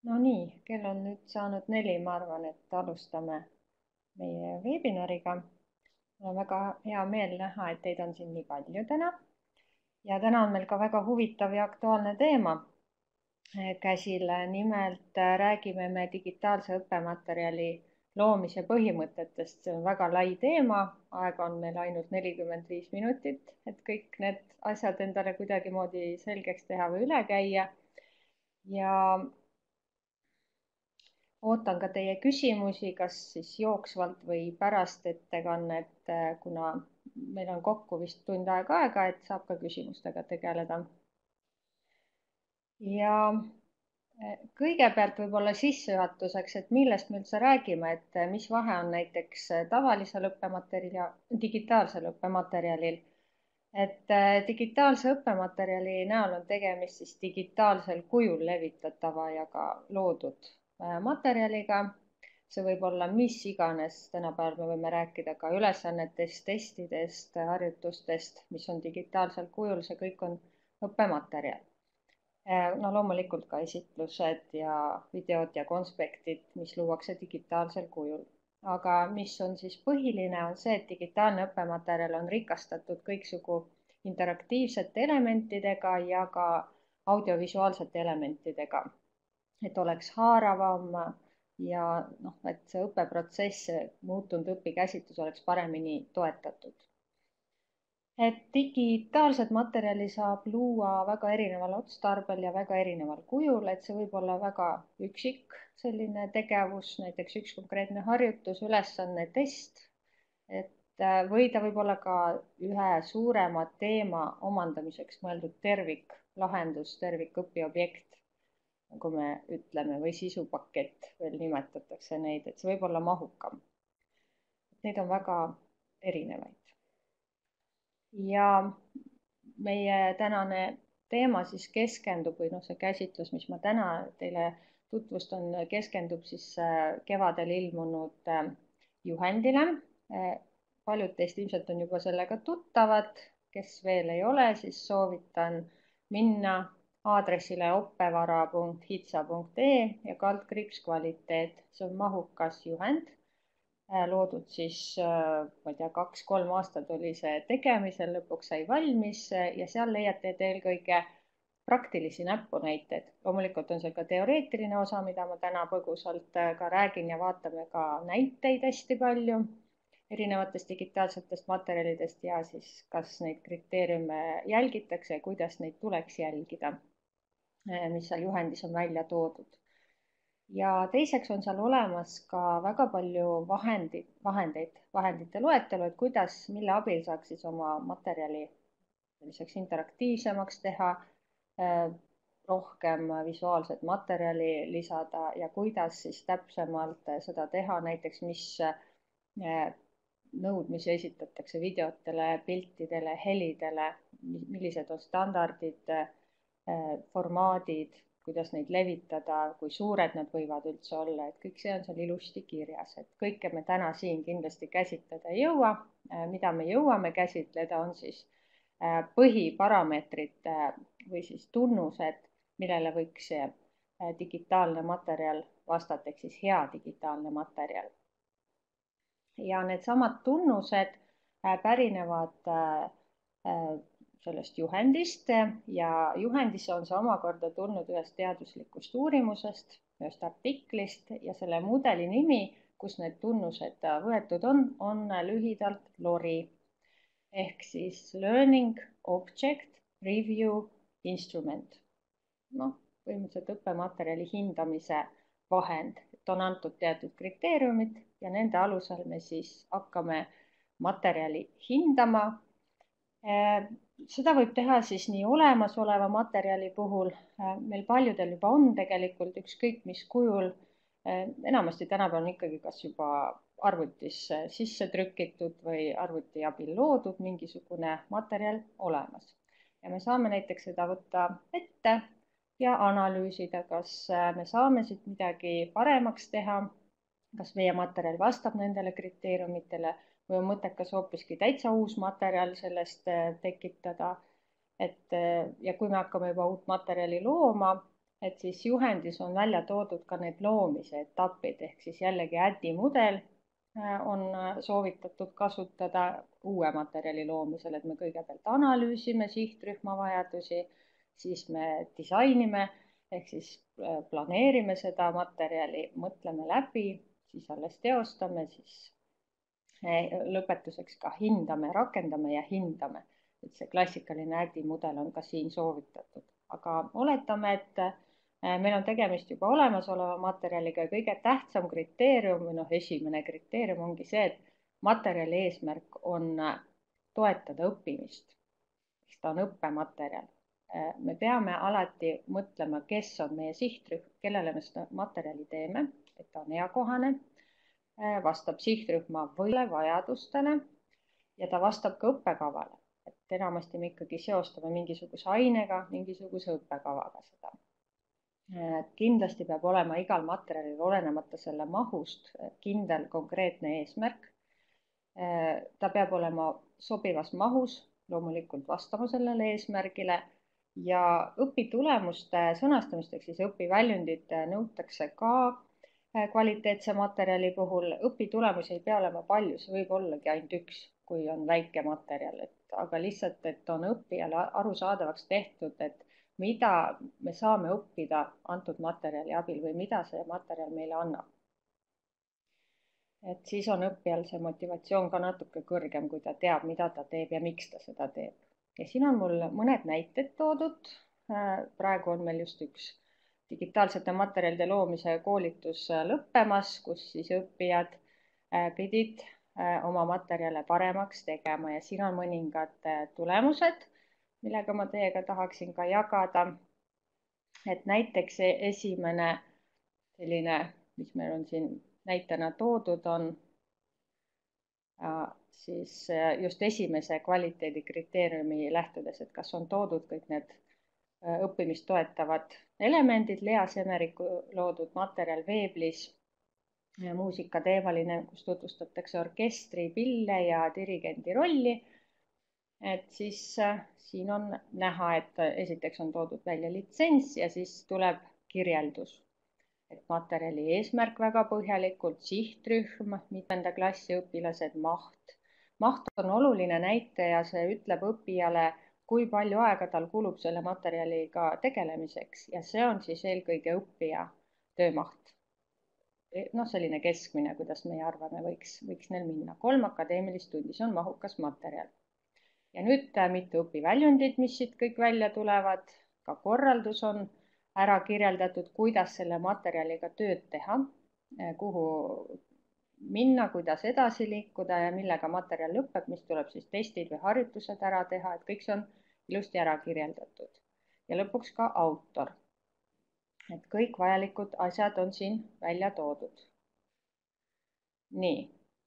No nii, kell on nüüd saanud 4, ma arvan, et alustame meie veebinariga. Mul on väga hea meel näha, et teid on siin nii palju täna. Ja täna on meil ka väga huvitav ja aktuaalne teema käsil. Nimelt räägime me digitaalse õppematerjali loomise põhimõtetest. See on väga lai teema, aega on meil ainult 45 minutit, et kõik need asjad endale kuidagimoodi selgeks teha või üle käia. Ja ootan ka teie küsimusi, kas siis jooksvalt või pärast ettekannet, kuna meil on kokku vist tund aega, et saab ka küsimustega tegeleda. Ja kõigepealt võib-olla sissejuhatuseks, et millest me üldse räägime, et mis vahe on näiteks tavalisel õppematerjalil ja digitaalsel õppematerjalil. Et digitaalse õppematerjali näol on tegemist siis digitaalsel kujul levitatava ja ka loodud materjaliga. See võib olla mis iganes, tänapäeval me võime rääkida ka ülesannetest, testidest, harjutustest, mis on digitaalsel kujul, see kõik on õppematerjal. No loomulikult ka esitlused ja videod ja konspektid, mis luuakse digitaalsel kujul. Aga mis on siis põhiline, on see, et digitaalne õppematerjal on rikastatud kõiksugu interaktiivsete elementidega ja ka audiovisuaalsete elementidega, et oleks haaravam ja et see õppeprotsess, muutunud õpikäsitlus oleks paremini toetatud. Et digitaalset materjali saab luua väga erineval otstarbel ja väga erineval kujul, et see võib olla väga üksik selline tegevus, näiteks üks konkreetne harjutus, ülesanne, test, või ta võib olla ka ühe suurema teema omandamiseks mõeldud terviklahendus, tervikõpiobjekt, nagu me ütleme, või sisupakett veel nimetatakse neid, et see võib olla mahukam. Neid on väga erinevaid. Ja meie tänane teema siis keskendub või see käsitlus, mis ma täna teile tutvustan, keskendub siis kevadel ilmunud juhendile. Paljud teist ilmselt on juba sellega tuttavad, kes veel ei ole, siis soovitan minna aadressile oppevara.hitsa.ee ja kaldkriips kvaliteet. See on mahukas juhend, loodud siis, ma ei tea, 2-3 aastat oli see tegemisel, lõpuks sai valmis ja seal leiate eelkõige praktilisi näpunäiteid. Loomulikult on seal ka teoreetiline osa, mida ma täna põgusalt ka räägin ja vaatame ka näiteid hästi palju erinevatest digitaalsetest materjalidest ja siis kas neid kriteeriume jälgitakse ja kuidas neid tuleks jälgida, mis seal juhendis on välja toodud. Ja teiseks on seal olemas ka väga palju vahendite loetelu, et kuidas, mille abil saaks siis oma materjali selliseks interaktiivsemaks teha, rohkem visuaalset materjali lisada ja kuidas siis täpsemalt seda teha, näiteks mis nõudmisi esitatakse videotele, piltidele, helidele, millised on standardid, formaadid, kuidas neid levitada, kui suured nad võivad üldse olla, et kõik see on seal ilusti kirjas, et kõike me täna siin kindlasti käsitleda ei jõua. Mida me jõuame käsitleda, on siis põhiparameetrid või siis tunnused, millele võiks digitaalne materjal vastata, ehk siis hea digitaalne materjal. Ja needsamad tunnused pärinevad sellest juhendist ja juhendisse on see omakorda tulnud ühest teaduslikust uurimusest, ühest artiklist ja selle mudeli nimi, kus need tunnused võetud on lühidalt LORI ehk siis Learning Object Review Instrument. Põhimõtteliselt õppematerjali hindamise vahend, et on antud teatud kriteeriumid ja nende alusel me siis hakkame materjali hindama. Seda võib teha siis nii olemasoleva materjali puhul, meil paljudel juba on tegelikult ükskõik mis kujul, enamasti tänapäeval on ikkagi kas juba arvutis sisse trükitud või arvuti abil loodud mingisugune materjal olemas. Ja me saame näiteks seda võtta ette ja analüüsida, kas me saame siit midagi paremaks teha, kas meie materjal vastab nendele kriteeriumitele või on mõttekas hoopiski täitsa uus materjal sellest tekitada. Ja kui me hakkame juba uut materjali looma, et siis juhendis on välja toodud ka need loomise etapid, ehk siis jällegi ädimudel on soovitatud kasutada uue materjali loomisel, et me kõigepealt analüüsime sihtrühma vajadusi, siis me disainime ehk siis planeerime seda materjali, mõtleme läbi, siis alles teostame, siis lõpetuseks ka hindame, rakendame ja hindame. Et see klassikaline ädimudel on ka siin soovitatud, aga oletame, et meil on tegemist juba olemasoleva materjaliga ja kõige tähtsam kriteerium või esimene kriteerium ongi see, et materjali eesmärk on toetada õppimist. Ta on õppematerjal. Me peame alati mõtlema, kes on meie sihtrühm, kellele me seda materjali teeme, et ta on eakohane, vastab sihtrühma vajadustele ja ta vastab ka õppekavale. Et enamasti me ikkagi seostame mingisuguse ainega, mingisuguse õppekavaga seda. Kindlasti peab olema igal materjalil olenemata selle mahust kindel konkreetne eesmärk. Ta peab olema sobivas mahus, loomulikult vastama sellele eesmärgile ja õpitulemuste sõnastamisteks, siis õpiväljundid nõutakse ka kvaliteetse materjali puhul. Õpitulemusi ei pea olema palju, see võib ollagi ainult üks, kui on väike materjal, aga lihtsalt, et on õppijale arusaadavaks tehtud, et mida me saame õppida antud materjali abil või mida see materjal meile annab. Et siis on õppijal see motivatsioon ka natuke kõrgem, kui ta teab, mida ta teeb ja miks ta seda teeb. Ja siin on mul mõned näited toodud. Praegu on meil just üks digitaalsete materjalide loomise koolitus lõppemas, kus siis õppijad pidid oma materjale paremaks tegema ja siin on mõningad tulemused, millega ma teiega tahaksin ka jagada. Et näiteks esimene selline, mis meil on siin näitena toodud, on siis just esimese kvaliteedikriteeriumi lähtudes, et kas on toodud kõik need õppimist toetavad elemendid, Lea Semeriku loodud materjal Veeblis, muusikateemaline, kus tutvustatakse orkestri, pille ja dirigendi rolli. Et siis siin on näha, et esiteks on toodud välja litsents ja siis tuleb kirjeldus. Et materjali eesmärk väga põhjalikult, sihtrühm, mitmenda klassi õpilased, maht. Maht on oluline näitaja, see ütleb õppijale, kui palju aega tal kulub selle materjaliga tegelemiseks ja see on siis eelkõige õppija töömaht. Selline keskmine, kuidas meie arvame, võiks neil minna. 3 akadeemilist tundi, see on mahukas materjal. Ja nüüd mitu õpiväljundit, mis siit kõik välja tulevad. Ka korraldus on ära kirjeldatud, kuidas selle materjaliga tööd teha, kuhu minna, kuidas edasi liikuda ja millega materjal lõpeb, mis tuleb siis testid või harjutused ära teha, et kõik see on ilusti ära kirjeldatud. Ja lõpuks ka autor. Et kõik vajalikud asjad on siin välja toodud. Nii.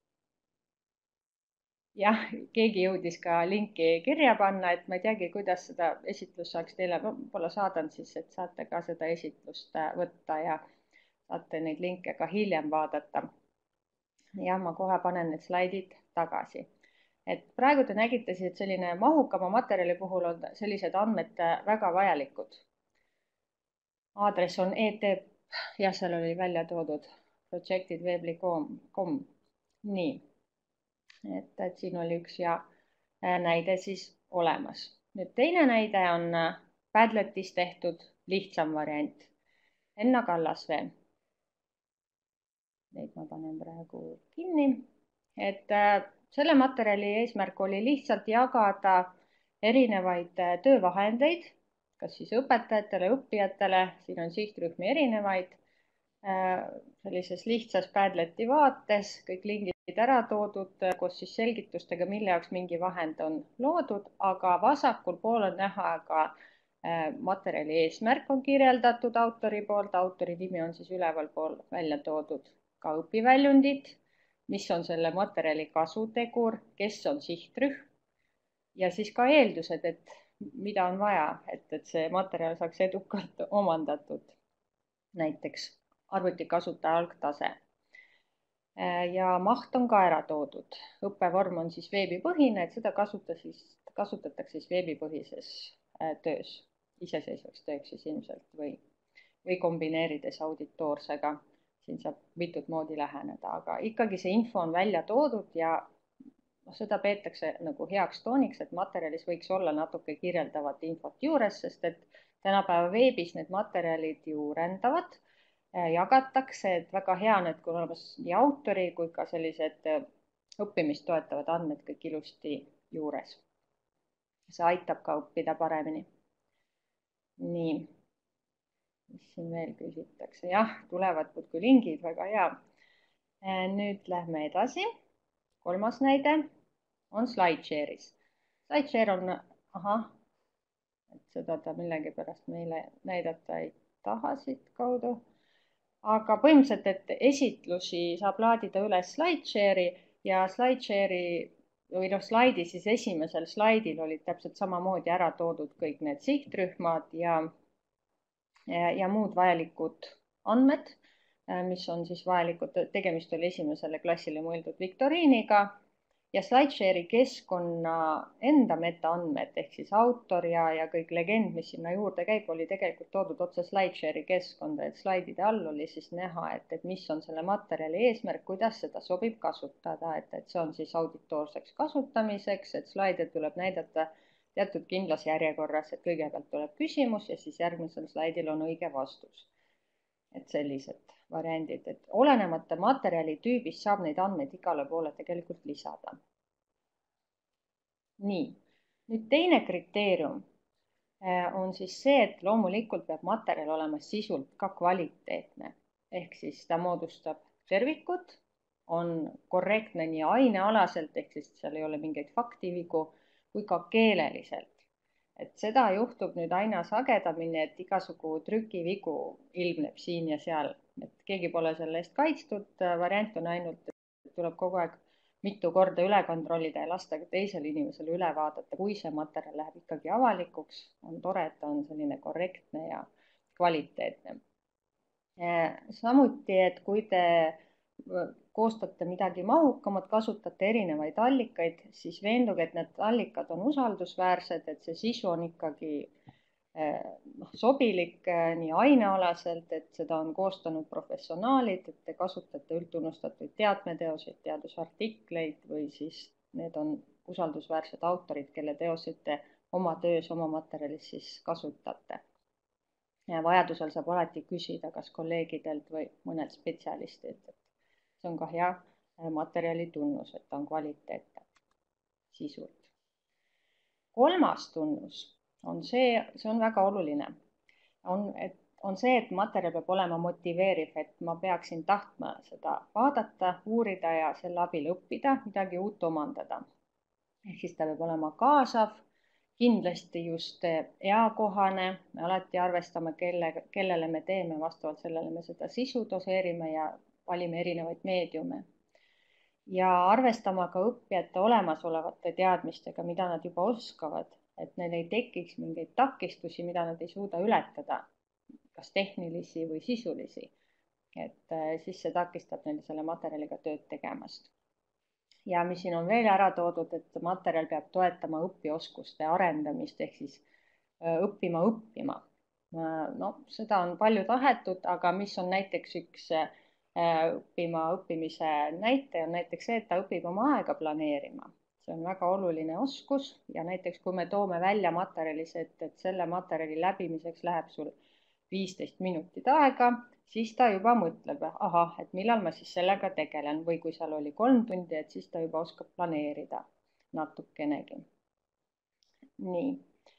Jah, keegi jõudis ka linki kirja panna, et ma ei teagi, kuidas seda esitlust saaks teile, võib-olla saadan siis, et saate ka seda esitlust võtta ja saate neid linke ka hiljem vaadata. Ja ma kohe panen need slaidid tagasi. Et praegu te nägite, et selline mahukama materjali puhul on sellised andmed väga vajalikud. Aadress on et, ja seal oli välja toodud projectidweebly.com. Nii, et siin oli üks ja näide siis olemas. Nüüd teine näide on Padletis tehtud lihtsam variant. Enna Kallasvee. Neid ma panen praegu kinni, et selle materjali eesmärk oli lihtsalt jagada erinevaid töövahendeid, kas siis õpetajatele, õppijatele, siin on sihtrühmi erinevaid, sellises lihtsas Padleti vaates, kõik lingid ära toodud koos siis selgitustega, mille jaoks mingi vahend on loodud, aga vasakul pool on näha ka materjali eesmärk on kirjeldatud autori poolt, autori nimi on siis üleval pool välja toodud. Ka õpiväljundid, mis on selle materjali kasutegur, kes on sihtrühm ja siis ka eeldused, et mida on vaja, et see materjal saaks edukalt omandatud. Näiteks arvutikasutaja algtase. Ja maht on ka ära toodud. Õppevorm on siis veebipõhine, et seda kasutatakse siis veebipõhises töös, iseseisvaks tööks siis ilmselt või või kombineerides auditoorsega. Siin saab mitut moodi läheneda, aga ikkagi see info on välja toodud ja seda peetakse nagu heaks tooniks, et materjalis võiks olla natuke kirjeldavat infot juures, sest et tänapäeva veebis need materjalid ju rändavad, jagatakse, et väga hea on, et kui on olemas nii autori kui ka sellised õppimist toetavad andmed kõik ilusti juures. See aitab ka õppida paremini. Nii, mis siin veel küsitakse? Jah, tulevad muudkui lingid, väga hea. Nüüd lähme edasi. Kolmas näide on SlideShare'is. SlideShare on, et seda ta millegipärast meile näidata ei taha siit kaudu. Aga põhimõtteliselt, et esitlusi saab laadida üles SlideShare'i ja SlideShare'i või slaidi, siis esimesel slaidil olid täpselt samamoodi ära toodud kõik need sihtrühmad ja muud vajalikud andmed, mis on siis vajalikud, tegemist oli esimesele klassile mõeldud viktoriiniga ja SlideShare'i keskkonna enda metaandmed ehk siis autor ja kõik legend, mis sinna juurde käib, oli tegelikult toodud otse SlideShare'i keskkonda, et slaidide all oli siis näha, et mis on selle materjali eesmärk, kuidas seda sobib kasutada, et see on siis auditoorseks kasutamiseks, et slaide tuleb näidata teatud kindlas järjekorras, et kõigepealt tuleb küsimus ja siis järgmisel slaidil on õige vastus. Et sellised variandid, et olenemata materjali tüübist saab neid andmeid igale poole tegelikult lisada. Nii, nüüd teine kriteerium on siis see, et loomulikult peab materjal olema sisult ka kvaliteetne, ehk siis ta moodustab tervikut, on korrektne nii ainealaselt, ehk siis seal ei ole mingeid faktivigu, kui ka keeleliselt. Et seda juhtub nüüd aina sagedamini, et igasugu trükivigu ilmneb siin ja seal, et keegi pole selle eest kaitstud, variant on ainult, et tuleb kogu aeg mitu korda üle kontrollida ja lasta teisel inimesel üle vaadata, kui see materjal läheb ikkagi avalikuks, on tore, et ta on selline korrektne ja kvaliteetne. Samuti, et kui te koostate midagi mahukamat, kasutate erinevaid allikaid, siis veenduge, et need allikad on usaldusväärsed, et see sisu on ikkagi sobilik nii ainealaselt, et seda on koostanud professionaalid, et te kasutate üldtunnustatud teadmeteoseid, teadusartikleid või siis need on usaldusväärsed autorid, kelle teoseid te oma töös, oma materjalis siis kasutate. Ja vajadusel saab alati küsida kas kolleegidelt või mõnelt spetsialistilt. See on ka hea materjali tunnus, et ta on kvaliteetne sisult. Kolmas tunnus on see on väga oluline, on see, et materjal peab olema motiveeriv, et ma peaksin tahtma seda vaadata, uurida ja selle abil õppida, midagi uut omandada. Ehk siis ta peab olema kaasav, kindlasti just eakohane, me alati arvestame, kellele me teeme, vastavalt sellele me seda sisu doseerime ja valime erinevaid meediume. Ja arvestama ka õppijate olemasolevate teadmistega, mida nad juba oskavad, et neil ei tekiks mingeid takistusi, mida nad ei suuda ületada, kas tehnilisi või sisulisi. Et siis see takistab neil selle materjaliga tööd tegemast. Ja mis siin on veel ära toodud, et materjal peab toetama õpioskuste arendamist, ehk siis õppima. No, seda on palju tahetud, aga mis on näiteks üks õppimise näite on näiteks see, et ta õpib oma aega planeerima. See on väga oluline oskus ja näiteks kui me toome välja materjalis, et selle materjali läbimiseks läheb sul 15 minutit aega, siis ta juba mõtleb, ahah, et millal ma siis sellega tegelen või kui seal oli 3 tundi, et siis ta juba oskab planeerida natukenegi. Nii.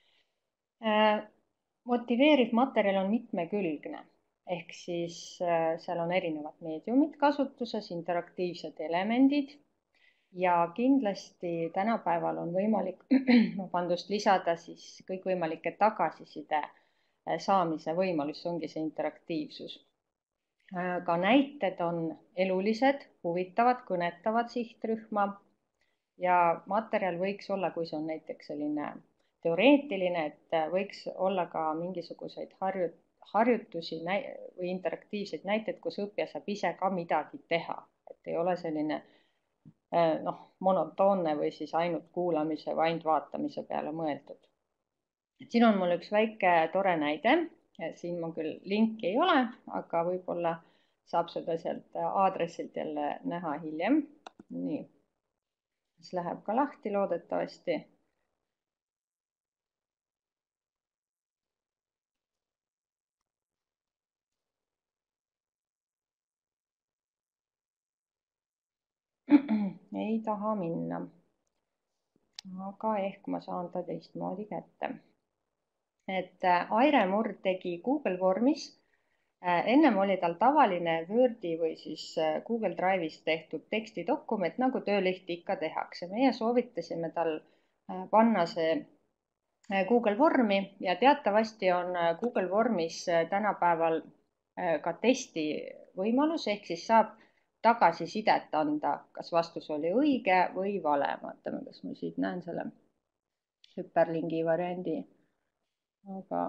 Motiveeriv materjal on mitmekülgne. Ehk siis seal on erinevad meediumid kasutuses, interaktiivsed elemendid ja kindlasti tänapäeval on võimalik lisada siis kõikvõimalike tagasiside saamise võimalus, ongi see interaktiivsus. Ka näited on elulised, huvitavad, kõnetavad sihtrühma ja materjal võiks olla, kui see on näiteks selline teoreetiline, et võiks olla ka mingisuguseid harjutusi või interaktiivseid näiteid, kus õppija saab ise ka midagi teha, et ei ole selline monotoonne või siis ainult kuulamise või ainult vaatamise peale mõeldud. Siin on mul üks väike tore näide, Siin ma küll linki ei ole, aga võib-olla saab seda sealt aadressilt jälle näha hiljem. Nii, siis läheb ka lahti loodetavasti. Ei taha minna. Aga ehk ma saan ta teistmoodi kätte. Et Aire Murd tegi Google Vormis. Ennem oli tal tavaline Wordi või siis Google Drive'is tehtud tekstidokument, nagu töölehti ikka tehakse. Meie soovitasime tal panna see Google Vormi ja teatavasti on Google Vormis tänapäeval ka testi võimalus, ehk siis saab tagasisidet anda, kas vastus oli õige või vale. Vaatame, kas ma siit näen selle hüperlingi variandi, aga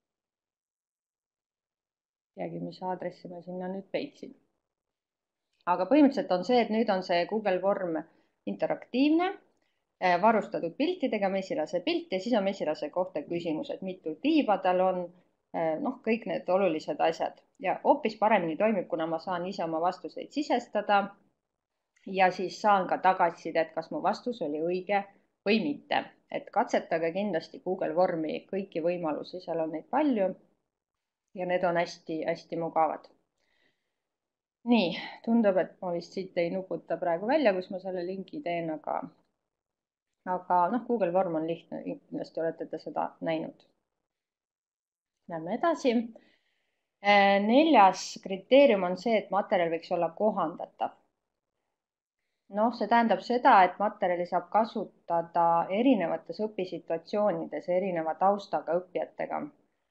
teagi, mis aadressi ma sinna nüüd peitsin. Aga põhimõtteliselt on see, et nüüd on see Google Vorm interaktiivne, varustatud piltidega, mesilase pilt ja siis on mesilase kohta küsimused, mitu tiiba tal on, kõik need olulised asjad ja hoopis paremini toimib, kuna ma saan ise oma vastuseid sisestada ja siis saan ka tagasisidet, kas mu vastus oli õige või mitte. Et katsetage kindlasti Google Vormi kõiki võimalusi, seal on neid palju ja need on hästi-hästi mugavad. Nii, tundub, et ma vist siit ei nuputa praegu välja, kus ma selle lingi teen, aga Google Vorm on lihtne, kindlasti olete te seda näinud. Lähme edasi. 4. kriteerium on see, et materjal võiks olla kohandatav. See tähendab seda, et materjali saab kasutada erinevates õpisituatsioonides erineva taustaga õppijatega.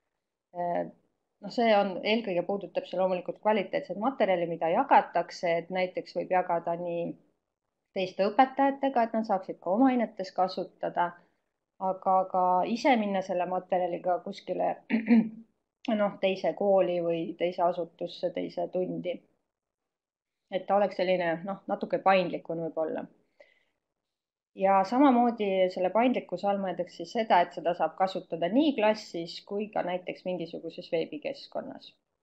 See on, eelkõige puudutab see loomulikult kvaliteetset materjali, mida jagatakse, et näiteks võib jagada nii teiste õpetajatega, et nad saaksid ka oma ainetes kasutada, aga ka ise minna selle materjaliga kuskile teise kooli või teise asutusse, teise tundi. Et ta oleks selline natuke paindlikum võib-olla. Ja samamoodi selle paindlikkuse all mõeldakse siis seda, et seda saab kasutada nii klassis kui ka näiteks mingisuguses veebikeskkonnas.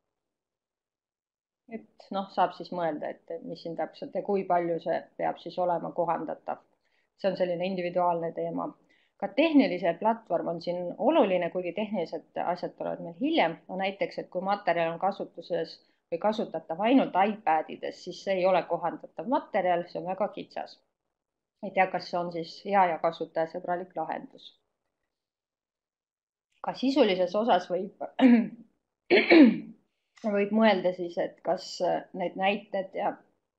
Et saab siis mõelda, et mis siin täpselt ja kui palju see peab siis olema kohandatav. See on selline individuaalne teema. Ka tehniline platvorm on siin oluline, kuigi tehnilised asjad tulevad meil hiljem. Näiteks, et kui materjal on kasutuses või kasutatav ainult iPadides, siis see ei ole kohandatav materjal, see on väga kitsas. Ei tea, kas see on siis hea ja kasutajasõbralik lahendus. Ka sisulises osas võib mõelda siis, et kas need näited ja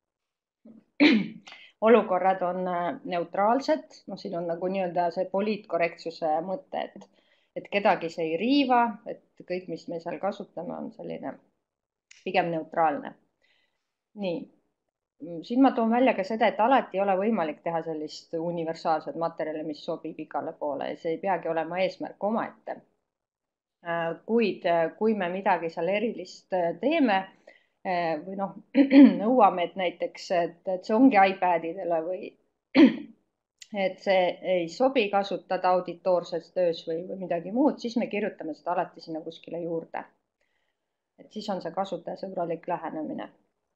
olukorrad on neutraalsed. Siin on nagu nii-öelda see poliitkorrektsuse mõte, et kedagi see ei riiva, et kõik, mis me seal kasutame, on selline pigem neutraalne. Nii. Siin ma toon välja ka seda, et alati ei ole võimalik teha sellist universaalset materjali, mis sobib igale poole ja see ei peagi olema eesmärk omaette. Kuid kui me midagi seal erilist teeme või nõuame, et näiteks, et see ongi iPadidele või et see ei sobi kasutada auditoorses töös või midagi muud, siis me kirjutame seda alati sinna kuskile juurde. Et siis on see kasutajasõbralik lähenemine.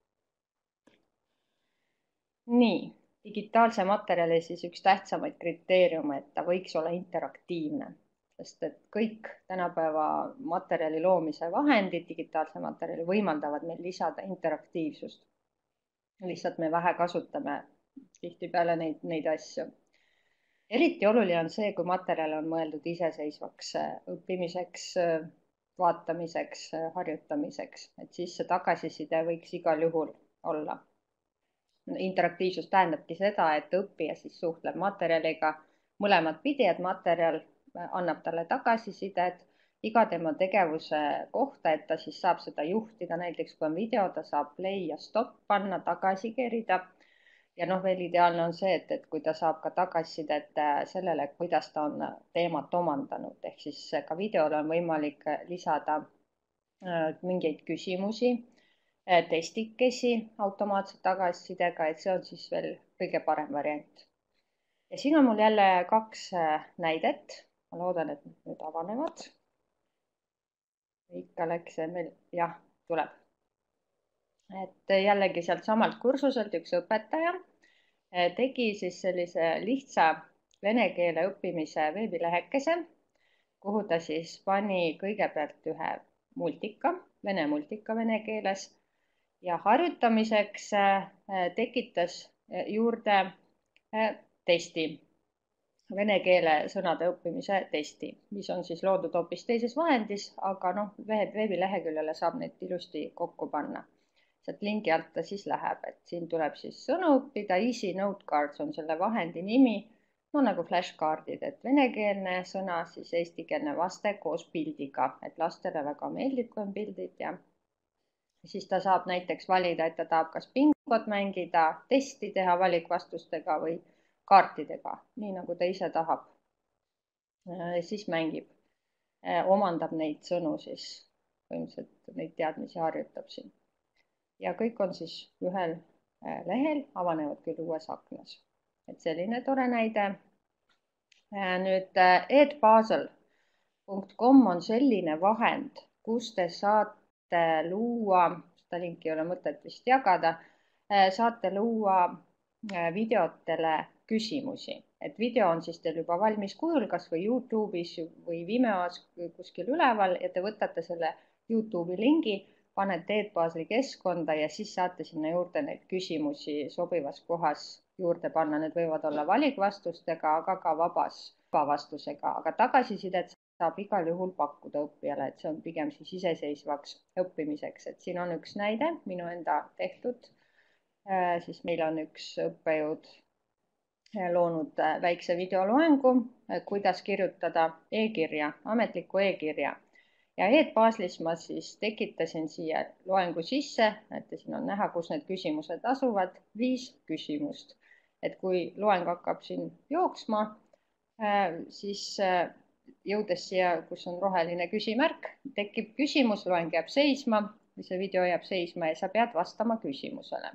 Nii, digitaalse materjali siis üks tähtsamaid kriteeriume, et ta võiks olla interaktiivne, sest et kõik tänapäeva materjali loomise vahendid, digitaalse materjali võimaldavad meil lisada interaktiivsust. Lihtsalt me vähe kasutame tihtipeale neid asju. Eriti oluline on see, kui materjal on mõeldud iseseisvaks õppimiseks, vaatamiseks, harjutamiseks, et siis see tagasiside võiks igal juhul olla. Interaktiivsus tähendabki seda, et õppija siis suhtleb materjaliga mõlemat pidi, et materjal annab talle tagasisidet iga tema tegevuse kohta, et ta siis saab seda juhtida, näiteks kui on video, ta saab play ja stop panna, tagasi kerida. Ja veel ideaalne on see, et kui ta saab ka tagasisidet sellele, kuidas ta on teemat omandanud, ehk siis ka videole on võimalik lisada mingeid küsimusi, testikesi automaatse tagasisidega, et see on siis veel kõige parem variant. Ja siin on mul jälle 2 näidet. Ma loodan, et nüüd avanevad. ikka läks see meil, jah, tuleb. Et jällegi sealt samalt kursuselt üks õpetaja tegi siis sellise lihtsa vene keele õppimise veebilehekese, kuhu ta siis pani kõigepealt ühe multika, vene keeles ja harjutamiseks tekitas juurde testi, vene keele sõnade õppimise testi, mis on siis loodud hoopis teises vahendis, aga noh, veebileheküljele saab neid ilusti kokku panna. Sealt lingi alt ta siis läheb, et siin tuleb siis sõnu õppida, Easy Note Cards on selle vahendi nimi, no nagu flashkaardid, et venekeelne sõna, siis eestikeelne vaste koos pildiga, et lastele väga meeldib, kui on pildid ja siis ta saab näiteks valida, et ta tahab kas bingot mängida, testi teha valikvastustega või kaartidega, nii nagu ta ise tahab. Siis mängib, omandab neid sõnu siis, põhimõtteliselt neid teadmisi harjutab siin. Ja kõik on siis ühel lehel, avanevad küll uues aknas. Et selline tore näide. Nüüd edpuzzle.com on selline vahend, kus te saate luua, seda linki ei ole mõtet vist jagada, saate luua videotele küsimusi, et video on siis teil juba valmis kujul, kas või YouTube'is või Vimeos kuskil üleval ja te võtate selle YouTube'i lingi, panete edpuzzle'i keskkonda ja siis saate sinna juurde neid küsimusi sobivas kohas juurde panna. Need võivad olla valikvastustega, aga ka vabavastusega, aga tagasisidet saab igal juhul pakkuda õppijale, et see on pigem siis iseseisvaks õppimiseks, et siin on üks näide minu enda tehtud. Siis meil on üks õppejõud loonud väikse videoloengu, kuidas kirjutada e-kirja, ametlikku e-kirja. Ja edpuzzle'is ma siis tekitasin siia loengu sisse, et siin on näha, kus need küsimused asuvad, 5 küsimust. Et kui loeng hakkab siin jooksma, siis jõudes siia, kus on roheline küsimärk, tekib küsimus, loeng jääb seisma, see video jääb seisma ja sa pead vastama küsimusele.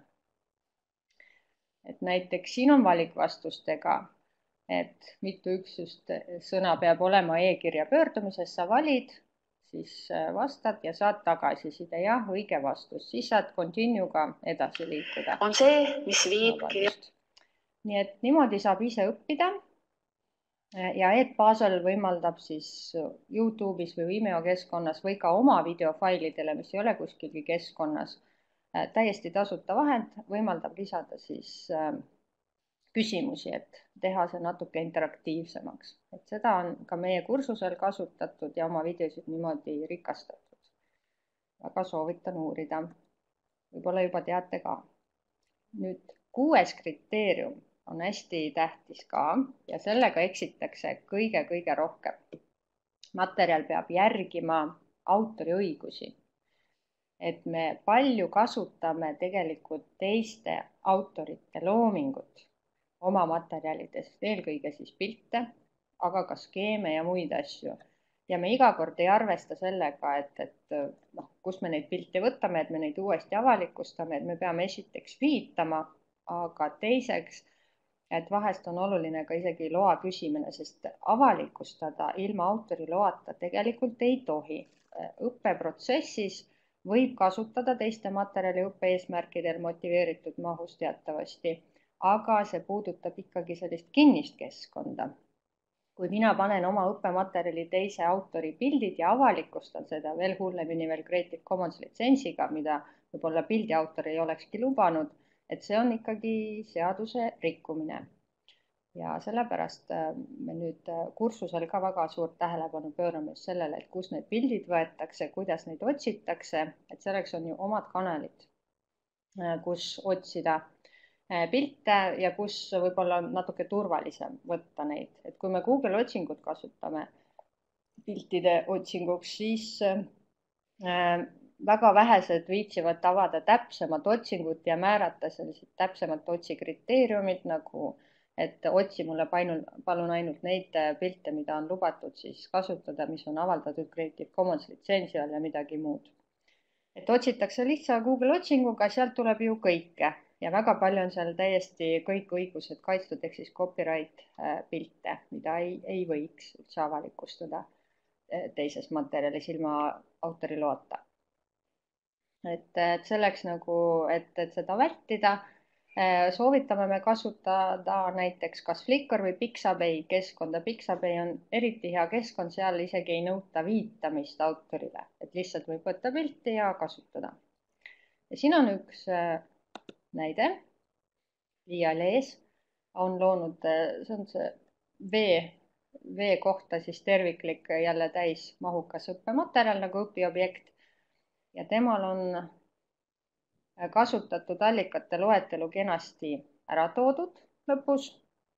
Et näiteks siin on valikvastustega, et mitu üksust sõna peab olema e-kirja pöördumises, sa valid, siis vastad ja saad tagasiside, jah, õige vastus, siis saad continue'ga edasi liikuda. On see, mis viib Nii et niimoodi saab ise õppida ja edpuzzle võimaldab siis YouTube'is või Vimeo keskkonnas või ka oma videofailidele, mis ei ole kuskilgi keskkonnas, täiesti tasuta vahend, võimaldab lisada siis küsimusi, et teha see natuke interaktiivsemaks. Et seda on ka meie kursusel kasutatud ja oma videosid niimoodi rikastatud. Väga soovitan uurida. Võib-olla juba teate ka. Nüüd 6. kriteerium on hästi tähtis ka ja sellega eksitakse kõige rohkem. Materjal peab järgima autori õigusi. Et me palju kasutame tegelikult teiste autorite loomingut oma materjalides, eelkõige siis pilte, aga ka skeeme ja muid asju. Ja me iga kord ei arvesta sellega, et kus me neid pilte võtame, et me neid uuesti avalikustame, et me peame esiteks viitama, aga teiseks, et vahest on oluline ka isegi loa küsimine, sest avalikustada ilma autori loata tegelikult ei tohi. Õppeprotsessis võib kasutada teiste materjali õppe eesmärkidel motiveeritud mahus teatavasti, aga see puudutab ikkagi sellist kinnist keskkonda. Kui mina panen oma õppematerjali teise autori pildid ja avalikustan seda veel hullemini veel Creative Commons litsentsiga, mida võib-olla pildi autor ei olekski lubanud, et see on ikkagi seaduse rikkumine. Ja sellepärast me nüüd kursusel ka väga suurt tähelepanu pöörame sellele, et kus need pildid võetakse, kuidas neid otsitakse, et selleks on ju omad kanalid, kus otsida pilte ja kus võib-olla on natuke turvalisem võtta neid. Et kui me Google otsingut kasutame piltide otsinguks, siis väga vähesed viitsivad avada täpsemat otsingut ja määrata sellised täpsemalt otsikriteeriumid, nagu et otsi mulle palun ainult neid pilte, mida on lubatud siis kasutada, mis on avaldatud Creative Commons litsentsi all ja midagi muud. Et otsitakse lihtsa Google otsinguga, sealt tuleb ju kõike. Ja väga palju on seal täiesti kõik õigused kaitstud, ehk siis copyright pilte, mida ei võiks üldse avalikustada. teises materjalis ilma autori loata. Et selleks nagu, et seda vältida, soovitame me kasutada näiteks kas Flickr või Pixabay keskkonda. Pixabay on eriti hea keskkond, seal isegi ei nõuta viitamist autorile, et lihtsalt võib võtta pilti ja kasutada. Ja siin on üks näide. Liia Lees on loonud, see on see vee kohta siis terviklik jälle täismahukas õppematerjal nagu õpiobjekt ja temal on kasutatud allikate loetelu kenasti ära toodud lõpus.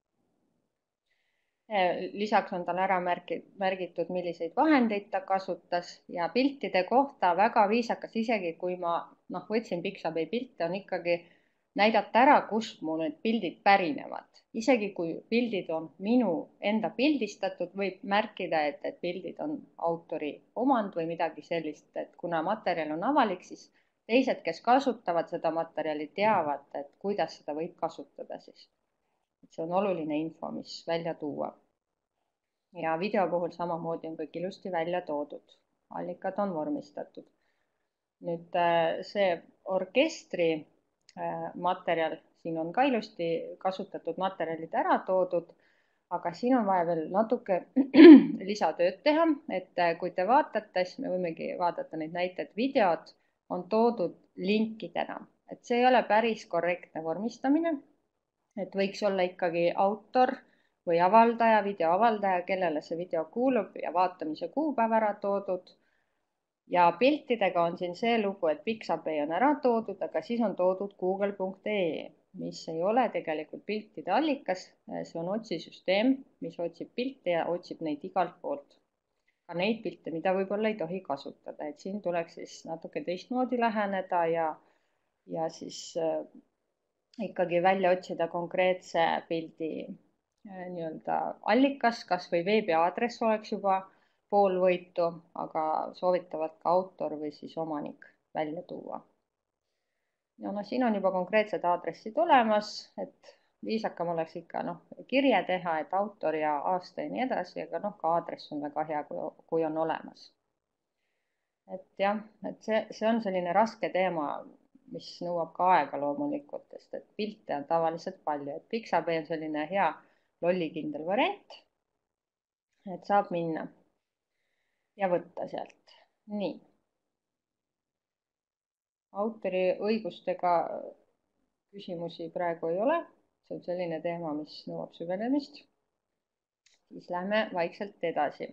Lisaks on tal ära märgitud, milliseid vahendeid ta kasutas ja piltide kohta väga viisakas, isegi kui ma võtsin Pixabay pilte, on ikkagi näidata ära, kust mu need pildid pärinevad. Isegi kui pildid on minu enda pildistatud, võib märkida, et pildid on autori omand või midagi sellist, et kuna materjal on avalik, siis teised, kes kasutavad seda materjali, teavad, et kuidas seda võib kasutada siis. See on oluline info, mis välja tuua. Ja video puhul samamoodi on kõik ilusti välja toodud. Allikad on vormistatud. Nüüd see orkestri materjal, siin on ka ilusti kasutatud materjalid ära toodud, aga siin on vaja veel natuke lisatööd teha, et kui te vaatate, siis me võimegi vaadata neid näiteid, videod on toodud linkidena, et see ei ole päris korrektne vormistamine, et võiks olla ikkagi autor või avaldaja, videoavaldaja, kellele see video kuulub ja vaatamise kuupäev ära toodud. Ja piltidega on siin see lugu, et Pixabay on ära toodud, aga siis on toodud google.ee, mis ei ole tegelikult piltide allikas, see on otsisüsteem, mis otsib pilte ja otsib neid igalt poolt. Ka neid pilte, mida võib-olla ei tohi kasutada, et siin tuleks siis natuke teistmoodi läheneda ja siis ikkagi välja otsida konkreetse pildi nii-öelda allikas, kas või veebiaadress oleks juba pool võitu, aga soovitavalt ka autor või siis omanik välja tuua. Ja siin on juba konkreetsed aadressid olemas, et viisakam oleks ikka kirje teha, et autor ja aasta ja nii edasi, aga ka aadress on väga hea, kui on olemas. Et jah, et see on selline raske teema, mis nõuab ka aega loomulikult, sest et pilte on tavaliselt palju, et Pixabay on selline hea lollikindel variant, et saab minna ja võtta sealt. Nii. Autori õigustega küsimusi praegu ei ole, see on selline teema, mis nõuab süvenemist. Siis lähme vaikselt edasi.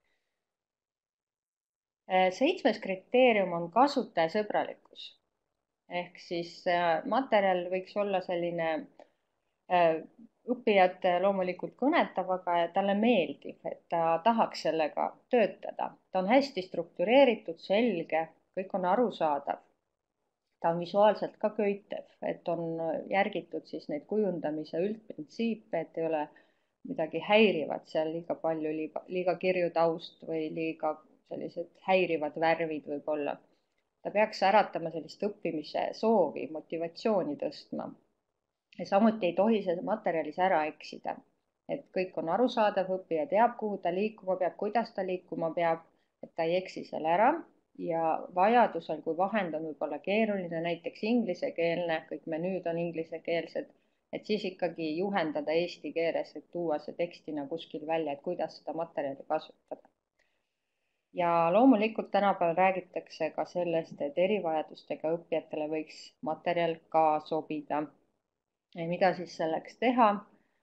7. kriteerium on kasutajasõbralikkus. Ehk siis materjal võiks olla selline õppijat loomulikult kõnetav, aga talle meeldib, et ta tahaks sellega töötada. Ta on hästi struktureeritud, selge, kõik on arusaadav. Ta on visuaalselt ka köitev, et on järgitud siis neid kujundamise üldprintsiipe, et ei ole midagi häirivat seal liiga palju, liiga kirju taust või liiga sellised häirivad värvid võib-olla. Ta peaks äratama sellist õppimise soovi, motivatsiooni tõstma. Ja samuti ei tohi see materjalis ära eksida, et kõik on arusaadav, õppija teab, kuhu ta liikuma peab, kuidas ta liikuma peab, et ta ei eksi seal ära ja vajadusel, kui vahend on võib-olla keeruline, näiteks inglisekeelne, kõik menüüd on inglisekeelsed, et siis ikkagi juhendada eesti keeles, et tuua see tekstina kuskil välja, et kuidas seda materjali kasutada. Ja loomulikult tänapäeval räägitakse ka sellest, et erivajadustega õppijatele võiks materjal ka sobida. Mida siis selleks teha?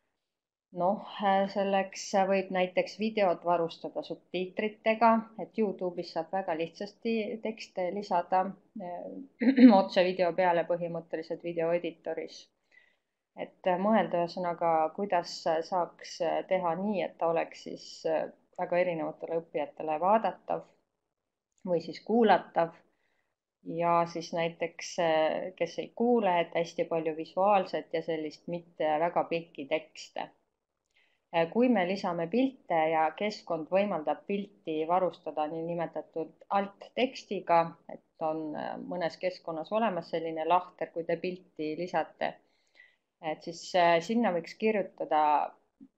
Selleks võib näiteks videod varustada subtiitritega, et YouTube'is saab väga lihtsasti tekste lisada otse video peale põhimõtteliselt videoeditoris. Et mõelda ühesõnaga, kuidas saaks teha nii, et ta oleks siis väga erinevatele õppijatele vaadatav või siis kuulatav. Ja siis näiteks, kes ei kuule, et hästi palju visuaalset ja sellist mitte väga pikki tekste. Kui me lisame pilte ja keskkond võimaldab pilti varustada niinimetatud alt-tekstiga, et on mõnes keskkonnas olemas selline lahter, kui te pilti lisate, et siis sinna võiks kirjutada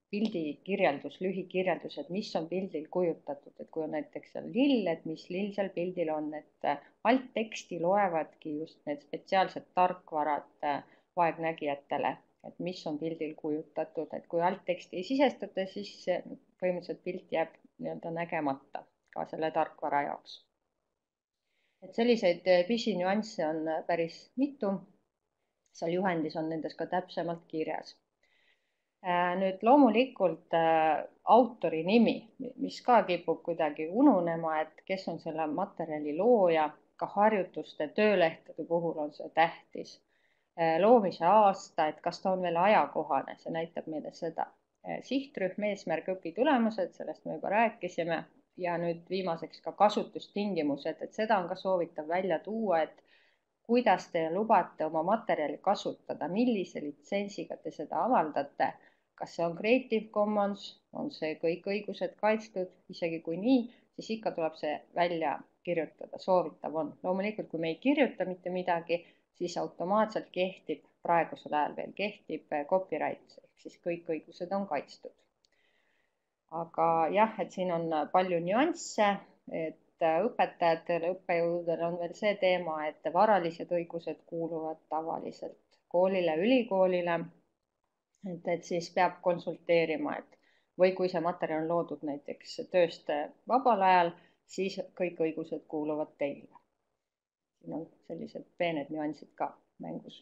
pildikirjeldus, lühikirjeldus, et mis on pildil kujutatud, et kui on näiteks seal lill, et mis lill seal pildil on, et altteksti loevadki just need spetsiaalsed tarkvarad vaegnägijatele, et mis on pildil kujutatud, et kui altteksti ei sisestata, siis põhimõtteliselt pilt jääb nii-öelda nägemata ka selle tarkvara jaoks. Et selliseid pisinüansse on päris mitu, seal juhendis on nendes ka täpsemalt kirjas. Nüüd loomulikult autori nimi, mis ka kipub kuidagi ununema, et kes on selle materjali looja, ka harjutuste töölehtede puhul on see tähtis. Loomise aasta, et kas ta on veel ajakohane, see näitab meile seda. Sihtrühm, eesmärk, õpitulemused, sellest me juba rääkisime ja nüüd viimaseks ka kasutustingimused, et seda on ka soovitav välja tuua, et kuidas te lubate oma materjali kasutada, millise litsentsiga te seda avaldate, kas see on Creative Commons, on see kõik õigused kaitstud, isegi kui nii, siis ikka tuleb see välja kirjutada, soovitav on. Loomulikult, kui me ei kirjuta mitte midagi, siis automaatselt kehtib, praegusel ajal veel kehtib copyright, ehk siis kõik õigused on kaitstud. Aga jah, et siin on palju nüansse, et õpetajatel, õppejõududel on veel see teema, et varalised õigused kuuluvad tavaliselt koolile, ülikoolile, et siis peab konsulteerima, et või kui see materjal on loodud näiteks tööst vabal ajal, siis kõik õigused kuuluvad teile. Siin on sellised peened nüansid ka mängus.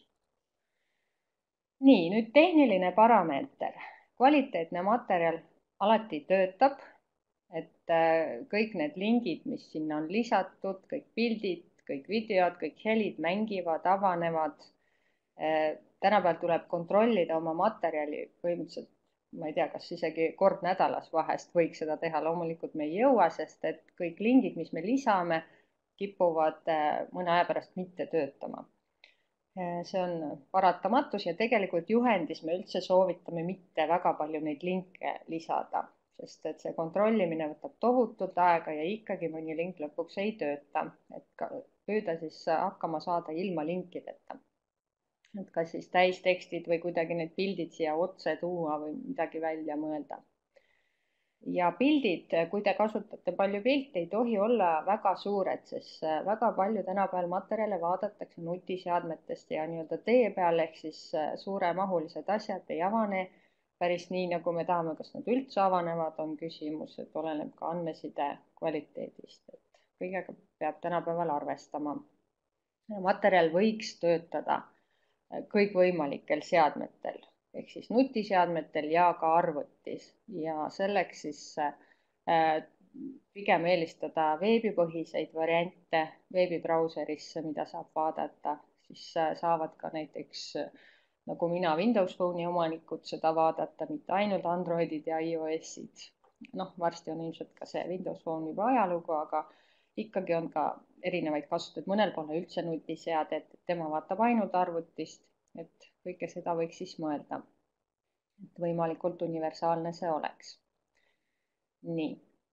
Nii, nüüd tehniline parameeter. Kvaliteetne materjal alati töötab, et kõik need lingid, mis sinna on lisatud, kõik pildid, kõik videod, kõik helid mängivad, avanevad. Tänapäeval tuleb kontrollida oma materjali põhimõtteliselt, ma ei tea, kas isegi kord nädalas vahest võiks seda teha, loomulikult me ei jõua, sest et kõik lingid, mis me lisame, kipuvad mõne aja pärast mitte töötama. See on paratamatus ja tegelikult juhendis me üldse soovitame mitte väga palju neid linke lisada, sest et see kontrollimine võtab tohutult aega ja ikkagi mõni link lõpuks ei tööta, et ka püüda siis hakkama saada ilma linkideta. Et kas siis täistekstid või kuidagi need pildid siia otse tuua või midagi välja mõelda. Ja pildid, kui te kasutate palju pilte, ei tohi olla väga suured, sest väga palju tänapäeval materjale vaadatakse nutiseadmetest ja nii-öelda tee peal, ehk siis suuremahulised asjad ei avane päris nii, nagu me tahame, kas nad üldse avanevad, on küsimus, et oleneb ka andmeside kvaliteedist, et kõigega peab tänapäeval arvestama. Materjal võiks töötada kõikvõimalikel seadmetel, ehk siis nutiseadmetel ja ka arvutis ja selleks siis pigem eelistada veebipõhiseid variante veebibrauserisse, mida saab vaadata, siis saavad ka näiteks nagu mina Windows Phone'i omanikud seda vaadata, mitte ainult Androidid ja iOS-id. Noh, varsti on ilmselt ka see Windows Phone juba ajalugu, aga ikkagi on ka erinevaid kasutajaid, mõnel pole üldse nutiseadet, et tema vaatab ainult arvutist, et kõike seda võiks siis mõelda, et võimalikult universaalne see oleks. Nii.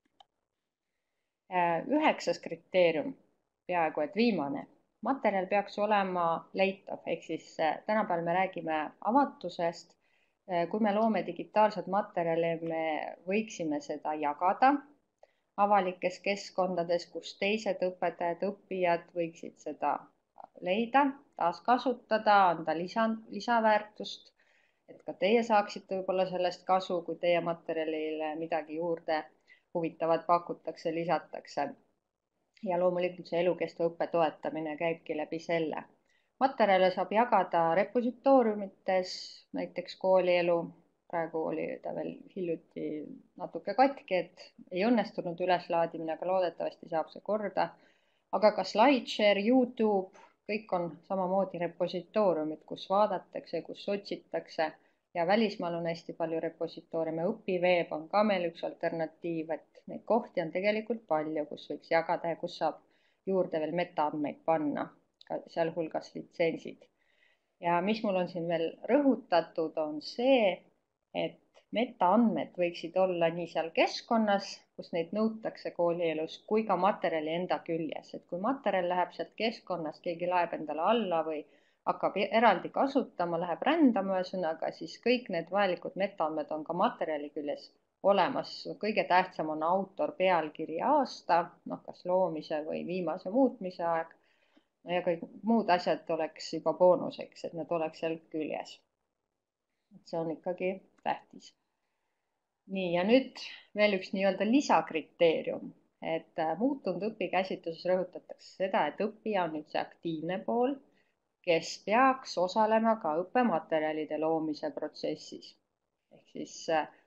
9. kriteerium, peaaegu et viimane. Materjal peaks olema leitav, ehk siis tänapäeval me räägime avatusest. Kui me loome digitaalset materjali, me võiksime seda jagada avalikes keskkondades, kus teised õpetajad, õppijad võiksid seda leida, taaskasutada, anda lisaväärtust, et ka teie saaksite võib-olla sellest kasu, kui teie materjalile midagi juurde huvitavat pakutakse, lisatakse. Ja loomulikult see elukestva õppe toetamine käibki läbi selle. Materjale saab jagada repositooriumites, näiteks koolielu. Praegu oli ta veel hiljuti natuke katki, et ei õnnestunud üleslaadimine, aga loodetavasti saab see korda. Aga ka SlideShare, YouTube, kõik on samamoodi repositooriumid, kus vaadatakse, kus otsitakse ja välismaal on hästi palju repositooriume. Õpiveeb on ka meil üks alternatiiv, et neid kohti on tegelikult palju, kus võiks jagada ja kus saab juurde veel metaandmeid panna, sealhulgas litsentsid. Ja mis mul on siin veel rõhutatud, on see, et metaandmed võiksid olla nii seal keskkonnas, kus neid nõutakse koolielus, kui ka materjali enda küljes. Et kui materjal läheb sealt keskkonnas, keegi laeb endale alla või hakkab eraldi kasutama, läheb rändama, ühesõnaga siis kõik need vajalikud metaandmed on ka materjali küljes olemas. Kõige tähtsam on autor, pealkiri, aasta, kas loomise või viimase muutmise aeg ja kõik muud asjad oleks juba boonuseks, et need oleks seal küljes. See on ikkagi tähtis. Nii, ja nüüd veel üks nii-öelda lisakriteerium, et muutunud õpikäsitluses rõhutatakse seda, et õppija on nüüd see aktiivne pool, kes peaks osalema ka õppematerjalide loomise protsessis. Ehk siis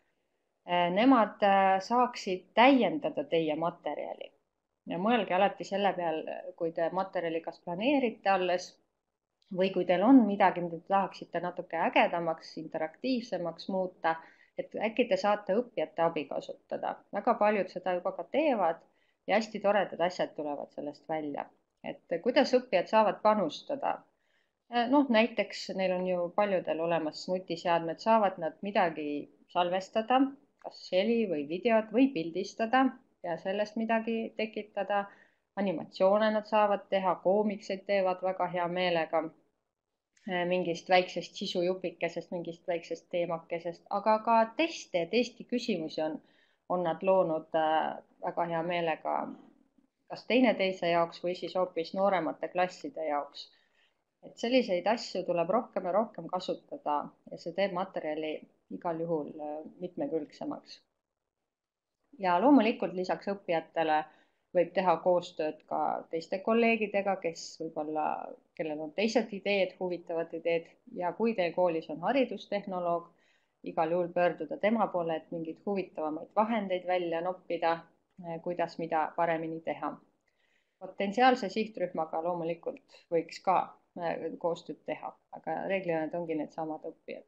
nemad saaksid täiendada teie materjali. Ja mõelge alati selle peal, kui te materjali kas planeerite alles või kui teil on midagi, mida te tahaksite natuke ägedamaks, interaktiivsemaks muuta, et äkki te saate õppijate abi kasutada. Väga paljud seda juba ka teevad ja hästi toredad asjad tulevad sellest välja. Et kuidas õppijad saavad panustada? Näiteks neil on ju paljudel olemas nutiseadmed, saavad nad midagi salvestada, kas heli või videot või pildistada ja sellest midagi tekitada. Animatsioone nad saavad teha, koomikseid teevad väga hea meelega mingist väiksest sisujupikesest, mingist väiksest teemakesest, aga ka teste ja testiküsimusi on nad loonud väga hea meelega kas teineteise jaoks või siis hoopis nooremate klasside jaoks. Et selliseid asju tuleb rohkem ja rohkem kasutada ja see teeb materjali igal juhul mitmekülgsemaks. Ja loomulikult lisaks õppijatele võib teha koostööd ka teiste kolleegidega, kes võib-olla, kellel on teised ideed, huvitavad ideed ja kui teil koolis on haridustehnoloog, igal juhul pöörduda tema poole, et mingeid huvitavamaid vahendeid välja noppida, kuidas mida paremini teha. Potentsiaalse sihtrühmaga loomulikult võiks ka koostööd teha, aga reeglina need ongi needsamad õppijad.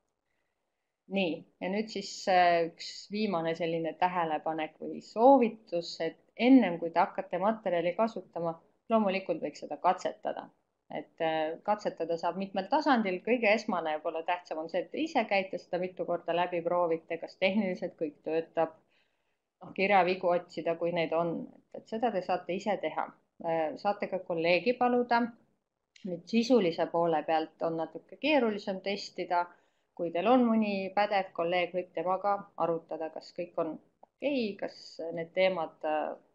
Nii, ja nüüd siis üks viimane selline tähelepanek või soovitus, et ennem kui te hakkate materjali kasutama, loomulikult võiks seda katsetada. Et katsetada saab mitmel tasandil, kõige esmane ja pole tähtsam on see, et te ise käite seda mitu korda läbi, proovite, kas tehniliselt kõik töötab, kirjavigu otsida, kui neid on, et seda te saate ise teha. Saate ka kolleegi paluda. Nüüd sisulise poole pealt on natuke keerulisem testida. Kui teil on mõni pädev kolleeg, võib temaga arutada, kas kõik on okei, kas need teemad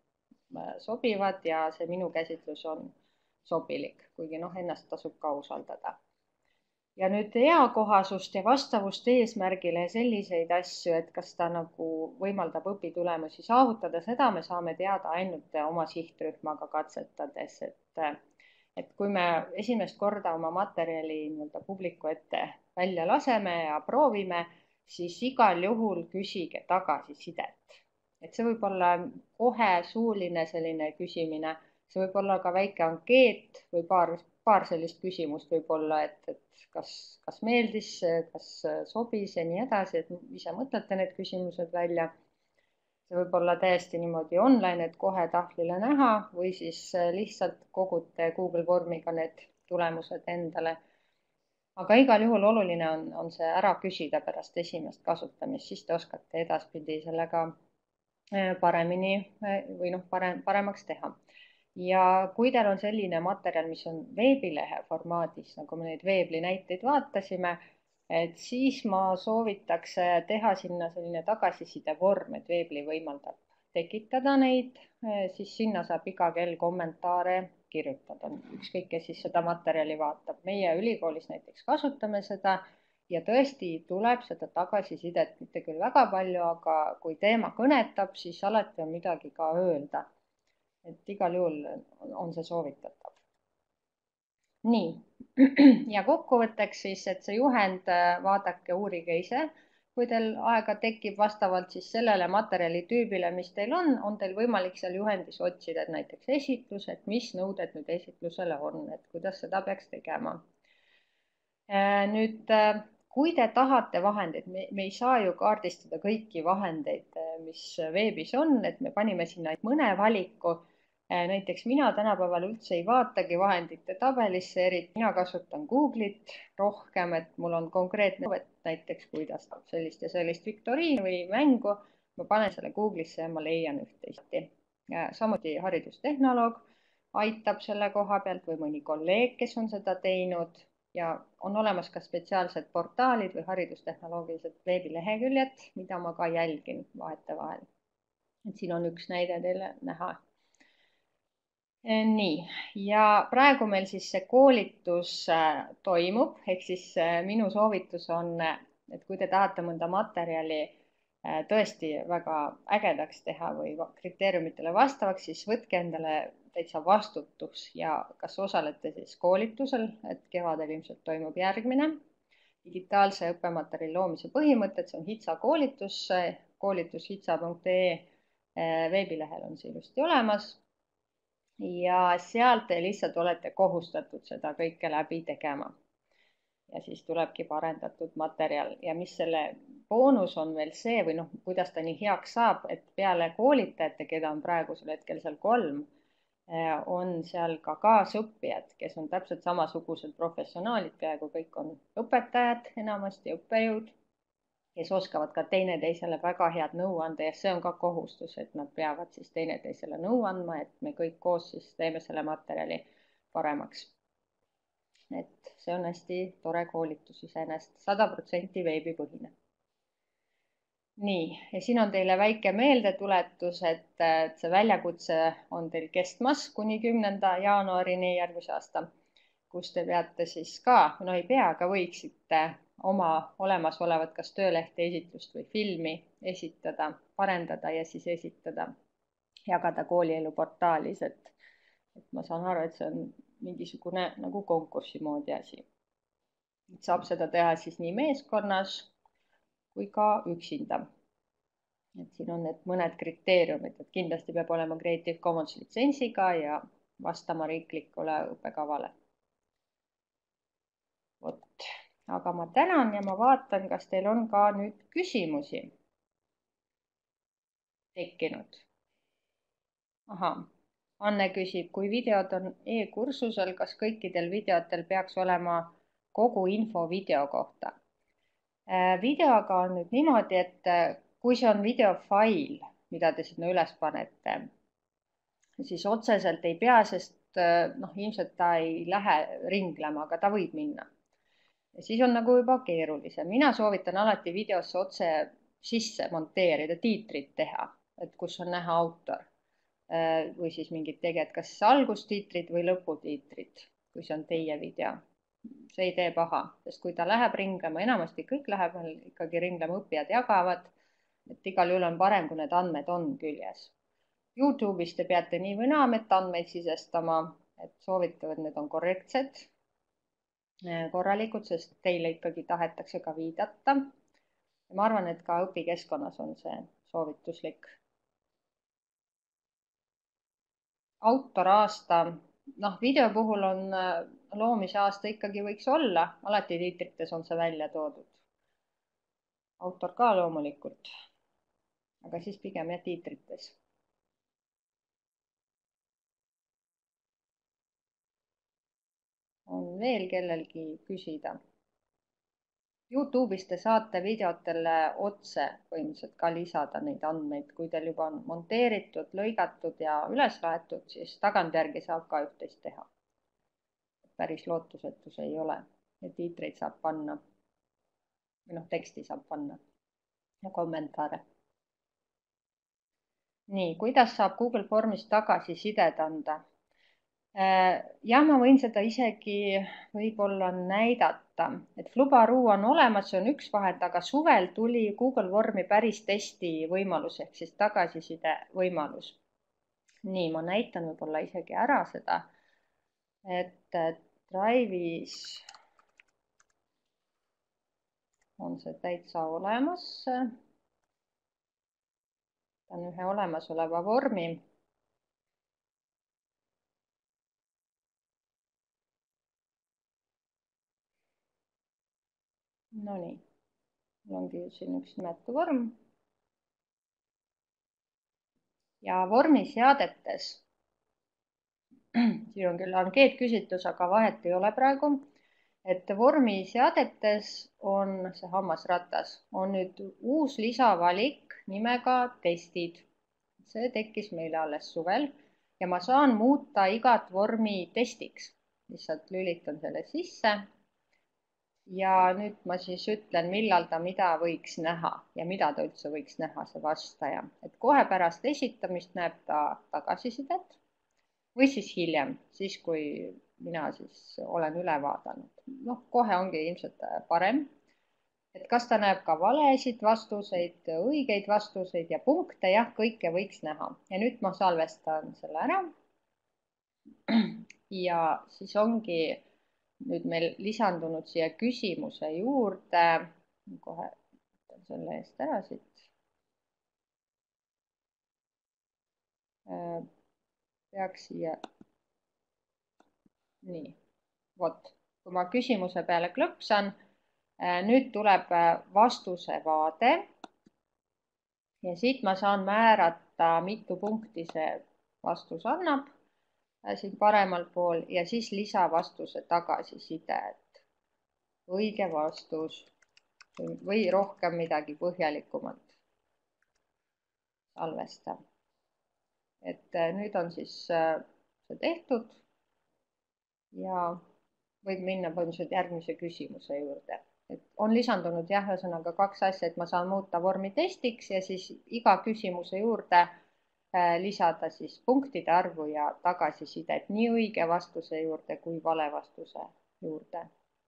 sobivad ja see minu käsitlus on sobilik, kuigi ennast tasub ka usaldada. Ja nüüd eakohasust ja vastavust eesmärgile ja selliseid asju, et kas ta nagu võimaldab õpitulemusi saavutada, seda me saame teada ainult oma sihtrühmaga katsetades, et kui me esimest korda oma materjali nii-öelda publiku ette välja laseme ja proovime, siis igal juhul küsige tagasisidet. Et see võib olla kohe suuline selline küsimine, see võib olla ka väike ankeet või paar sellist küsimust võib olla, et kas meeldis, kas sobis ja nii edasi, et ise mõtlete need küsimused välja. See võib olla täiesti niimoodi online, et kohe tahvlile näha või siis lihtsalt kogute Google vormiga need tulemused endale. Aga igal juhul oluline on see ära küsida pärast esimest kasutamist, siis te oskate edaspidi sellega paremini või paremaks teha. Ja kui teil on selline materjal, mis on veebilehe formaadis, nagu me neid veebli näiteid vaatasime, et siis ma soovitaks teha sinna selline tagasiside vorm, et veebli võimaldab tekitada neid, siis sinna saab iga kell kommentaare kirjutada, ükskõik kes siis seda materjali vaatab. Meie ülikoolis näiteks kasutame seda ja tõesti tuleb seda tagasisidet mitte küll väga palju, aga kui teema kõnetab, siis alati on midagi ka öelda. Et igal juhul on see soovitatav. Nii, ja kokkuvõtteks siis, et see juhend vaadake, uurige ise, kui teil aega tekib vastavalt siis sellele materjali tüübile, mis teil on teil võimalik seal juhendis otsida, et näiteks esitlus, et mis nõuded nüüd esitlusele on, et kuidas seda peaks tegema. Nüüd, kui te tahate vahendeid, me ei saa ju kaardistada kõiki vahendeid, mis veebis on, et me panime sinna mõne valiku. Näiteks mina tänapäeval üldse ei vaatagi vahendite tabelisse, eriti mina kasutan Google'it rohkem, et mul on konkreetne, et näiteks kuidas sellist ja sellist viktoriini või mängu, ma panen selle Google'isse ja ma leian üht-teist. Samuti haridustehnoloog aitab selle koha pealt või mõni kolleeg, kes on seda teinud ja on olemas ka spetsiaalsed portaalid või haridustehnoloogilised veebileheküljed, mida ma ka jälgin vahetevahel. Et siin on üks näide teile näha. Nii, ja praegu meil siis see koolitus toimub, ehk siis minu soovitus on, et kui te tahate mõnda materjali tõesti väga ägedaks teha või kriteeriumitele vastavaks, siis võtke endale täitsa vastutus ja kas osalete siis koolitusel, et kevadel ilmselt toimub järgmine digitaalse õppematerjali loomise põhimõtted, see on HITSA koolitus, koolitushitsa.ee veebilehel on see ilusti olemas ja sealt te lihtsalt olete kohustatud seda kõike läbi tegema. Ja siis tulebki parendatud materjal ja mis selle boonus on veel see või noh, kuidas ta nii heaks saab, et peale koolitajate, keda on praegusel hetkel seal 3, on seal ka kaasõppijad, kes on täpselt samasugused professionaalid, peaaegu kõik on õpetajad, enamasti õppejõud, kes oskavad ka teineteisele väga head nõu anda ja see on ka kohustus, et nad peavad siis teineteisele nõu andma, et me kõik koos siis teeme selle materjali paremaks. Et see on hästi tore koolitus iseenesest, 100% veebipõhine. Nii, ja siin on teile väike meeldetuletus, et see väljakutse on teil kestmas kuni 10. jaanuarini järgmise aasta, kus te peate siis ka, no ei pea, aga võiksite oma olemasolevat kas töölehte, esitlust või filmi esitada, parendada ja siis esitada, jagada koolielu portaalis, et ma saan aru, et see on mingisugune nagu konkursi moodi asi. Saab seda teha siis nii meeskonnas kui ka üksinda. Et siin on need mõned kriteeriumid, et kindlasti peab olema Creative Commons litsentsiga ja vastama riiklikule õppekavale. Vot, aga ma tänan ja ma vaatan, kas teil on ka nüüd küsimusi tekkinud. Ahah. Anne küsib, kui videod on e-kursusel, kas kõikidel videotel peaks olema kogu info video kohta? Videoga on nüüd niimoodi, et kui see on videofail, mida te sinna üles panete, siis otseselt ei pea, sest ilmselt ta ei lähe ringlema, aga ta võib minna. Ja siis on nagu juba keerulisem. Mina soovitan alati videosse otse sisse monteerida, tiitrid teha, et kus on näha autor. Või siis mingid teged, kas algustiitrid või lõputiitrid, kui see on teie video. See ei tee paha, sest kui ta läheb ringlema, enamasti kõik läheb ikkagi ringlema, õppijad jagavad, et igal juhul on parem, kui need andmed on küljes. YouTube'is te peate nii või naa metaandmeid sisestama, et soovitavad, need on korrektsed, korralikud, sest teile ikkagi tahetakse ka viidata. Ma arvan, et ka õpikeskkonnas on see soovituslik. Autoraasta, video puhul on loomise aasta ikkagi võiks olla, alati tiitrites on see välja toodud. Autor ka loomulikult, aga siis pigem jah tiitrites. On veel kellelgi küsida? YouTube'is te saate videotele otse põhimõtteliselt ka lisada neid andmeid, kui teil juba on monteeritud, lõigatud ja üles laetud, siis tagantjärgi saab ka üht-teist teha. Päris lootusetus ei ole, et tiitreid saab panna või teksti saab panna ja kommentaare. Nii, kuidas saab Google Formis tagasisidet anda? Jah, ma võin seda isegi võib-olla näidata, et Flubaruu on olemas, see on üks vahend, aga suvel tuli Google Formi päris testi võimalus ehk siis tagasiside võimalus. Nii, ma näitan võib-olla isegi ära seda, et Drive'is on see täitsa olemas. Ta on ühe olemasoleva vormi. No nii, ongi siin üks nimetu vorm. Ja vormiseadetes, siin on küll ankeetküsitlus, aga vahet ei ole praegu, et vormiseadetes on see hammasratas, on nüüd uus lisavalik nimega testid. See tekkis meile alles suvel ja ma saan muuta igat vormi testiks. Lihtsalt lülitan selle sisse ja nüüd ma siis ütlen, millal ta mida võiks näha ja mida ta üldse võiks näha, see vastaja. Et kohe pärast esitamist näeb ta tagasisidet või siis hiljem, siis kui mina siis olen üle vaadanud. Noh, kohe ongi ilmselt parem. Et kas ta näeb ka valesid vastuseid, õigeid vastuseid ja punkte, jah, kõike võiks näha. Ja nüüd ma salvestan selle ära. Ja siis ongi nüüd meil lisandunud siia küsimuse juurde, kohe võtan selle eest ära siit. Peaks siia, nii, vot, kui ma küsimuse peale klõpsan, nüüd tuleb vastuse vaade ja siit ma saan määrata, mitu punkti see vastus annab siin paremal pool ja siis lisavastuse tagasiside, et õige vastus või rohkem midagi põhjalikumat salvesta. Et nüüd on siis see tehtud ja võib minna põhimõtteliselt järgmise küsimuse juurde. Et on lisandunud jah, ühesõnaga 2 asja, et ma saan muuta vormi testiks ja siis iga küsimuse juurde lisada siis punktide arvu ja tagasisidet nii õige vastuse juurde kui vale vastuse juurde.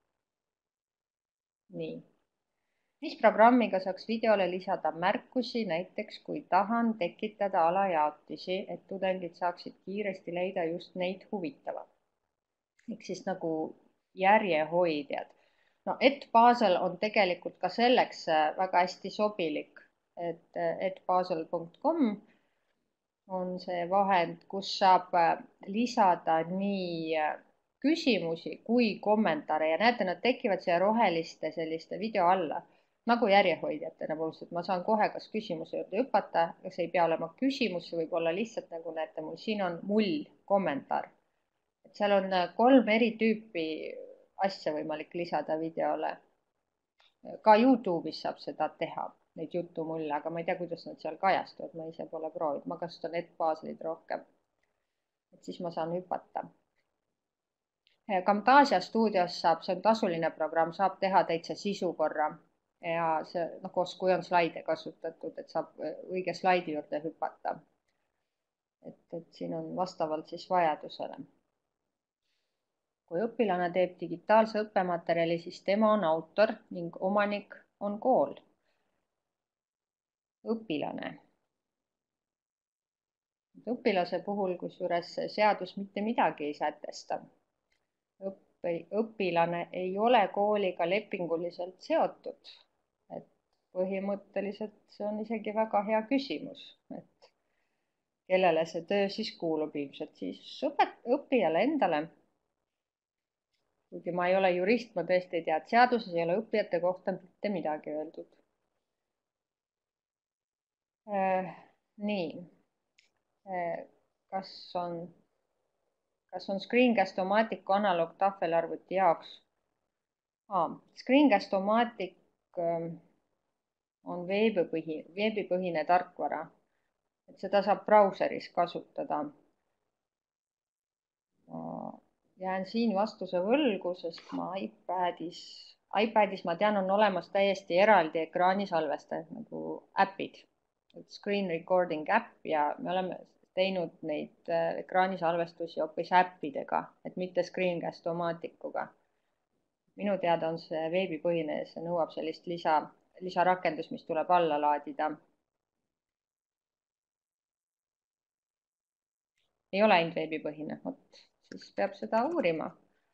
Nii. Mis programmiga saaks videole lisada märkusi, näiteks kui tahan tekitada alajaotisi, et tudengid saaksid kiiresti leida just neid huvitava. Ehk siis nagu järjehoidjad. No Edpuzzle on tegelikult ka selleks väga hästi sobilik, et edpuzzle.com on see vahend, kus saab lisada nii küsimusi kui kommentaare ja näete, nad tekivad siia roheliste selliste video alla nagu järjehoidjatena põhimõtteliselt. Ma saan kohe kas küsimuse juurde hüpata, kas ei pea olema küsimus, see võib olla lihtsalt nagu näete mul siin on mull kommentaar. Et seal on 3 eri tüüpi asja võimalik lisada videole. Ka YouTube'is saab seda teha, neid jutumulle, aga ma ei tea, kuidas nad seal kajastuvad, ma ise pole proovinud, ma kasutan Edpuzzle'id rohkem. Et siis ma saan hüpata. Camtasia stuudios saab, see on tasuline programm, saab teha täitsa sisu korra ja see koos, kui on slaide kasutatud, et saab õige slaidi juurde hüpata. Et siin on vastavalt siis vajadusele. Kui õpilane teeb digitaalse õppematerjali, siis tema on autor ning omanik on kool. Õpilane. Õpilase puhul, kusjuures seadus mitte midagi ei sätesta. Õpilane ei ole kooliga lepinguliselt seotud. Et põhimõtteliselt see on isegi väga hea küsimus, et kellele see töö siis kuulub ilmselt siis õppijale endale. Kuigi ma ei ole jurist, ma tõesti ei tea, et seaduses ei ole õppijate kohta mitte midagi öeldud. Nii, kas on Screencast-O-Matic analoog tahvelarvuti jaoks? Screencast-O-Matic on veebipõhine tarkvara, et seda saab brauseris kasutada. Jään siin vastuse võlgu, sest ma iPadis ma tean, on olemas täiesti eraldi ekraanisalvestajad nagu äpid, screen recording äpp ja me oleme teinud neid ekraanisalvestusi hoopis äppidega, et mitte Screencast-O-Maticuga. Minu teada on see veebipõhine ja see nõuab sellist lisarakendust, mis tuleb alla laadida. Ei ole ainult veebipõhine, vot siis peab seda uurima.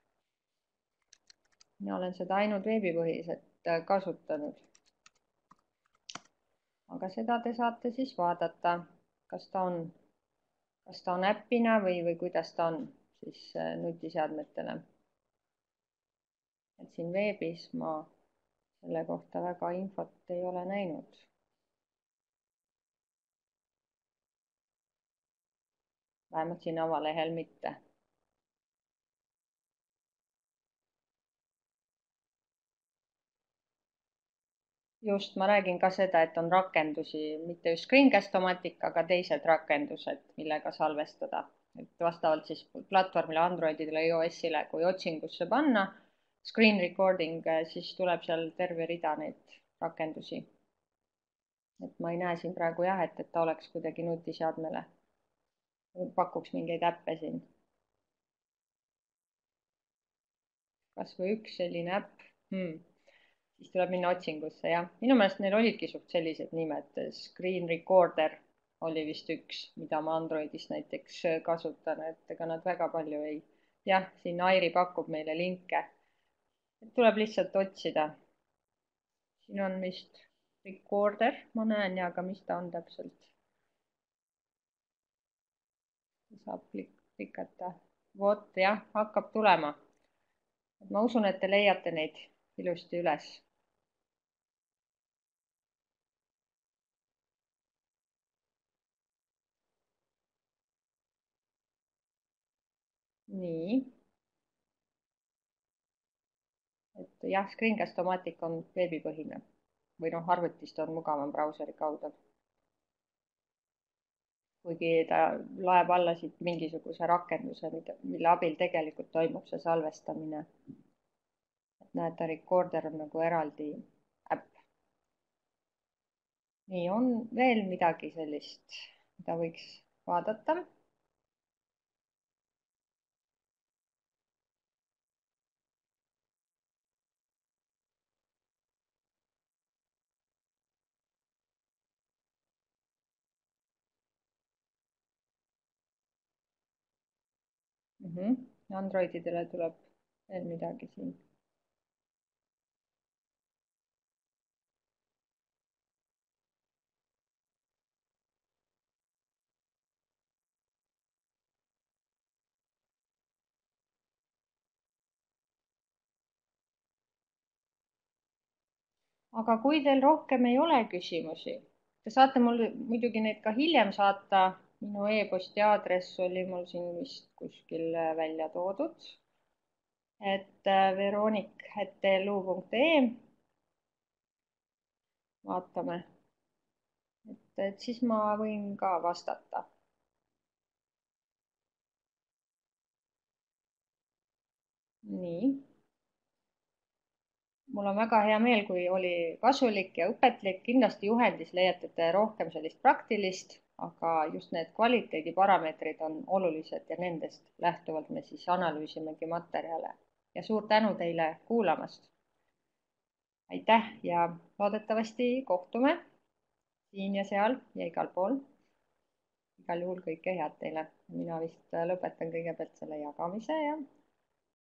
Mina olen seda ainult veebipõhiselt kasutanud. Aga seda te saate siis vaadata, kas ta on äppina või kuidas ta on siis nutiseadmetele. Et siin veebis ma selle kohta väga infot ei ole näinud. Vähemalt siin avalehel mitte. Just, ma räägin ka seda, et on rakendusi, mitte just Screencast-O-Matic, aga teised rakendused, millega salvestada. Et vastavalt siis platvormile, Androididele, iOS-ile, kui otsingusse panna, screen recording, siis tuleb seal terve rida neid rakendusi. et ma ei näe siin praegu jah, et ta oleks kuidagi nutiseadmele, pakuks mingeid äppe siin. kas või üks selline äpp siis tuleb minna otsingusse, jah. minu meelest neil olidki suht sellised nimed, Screen Recorder oli vist üks, mida ma Androidis näiteks kasutan, et ega nad väga palju ei, jah, siin Airi pakub meile linke. tuleb lihtsalt otsida. siin on vist Recorder, ma näen ja, aga mis ta on täpselt? saab klikata. vot jah, hakkab tulema. ma usun, et te leiate neid ilusti üles. nii. et jah, Screencast-O-Matic on veebipõhine või noh, arvutist on mugavam brauseri kaudu. kuigi ta laeb alla siit mingisuguse rakenduse, mille abil tegelikult toimub see salvestamine. et näed, ta Recorder on nagu eraldi äpp. nii, on veel midagi sellist, mida võiks vaadata? Androididele tuleb veel midagi siin. aga kui teil rohkem ei ole küsimusi, te saate mulle muidugi neid ka hiljem saata. minu e-posti aadress oli mul siin vist kuskil välja toodud. et veronik@lu.ee. vaatame, et siis ma võin ka vastata. nii. mul on väga hea meel, kui oli kasulik ja õpetlik. kindlasti juhendis leiate te rohkem sellist praktilist, aga just need kvaliteediparameetrid on olulised ja nendest lähtuvalt me siis analüüsimegi materjale. ja suur tänu teile kuulamast. aitäh ja loodetavasti kohtume siin ja seal ja igal pool. igal juhul kõike head teile. mina vist lõpetan kõigepealt selle jagamise ja